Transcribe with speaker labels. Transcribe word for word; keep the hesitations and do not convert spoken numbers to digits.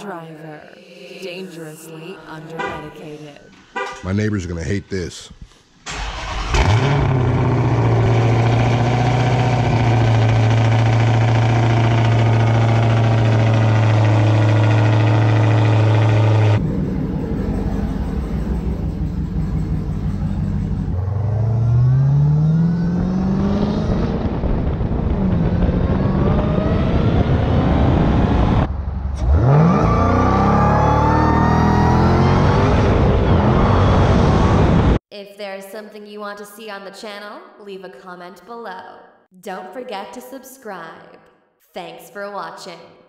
Speaker 1: MoeTheDriver, dangerously undermedicated.
Speaker 2: My neighbors are gonna hate this.
Speaker 3: If there's something you want to see on the channel, leave a comment below. Don't forget to subscribe. Thanks for watching.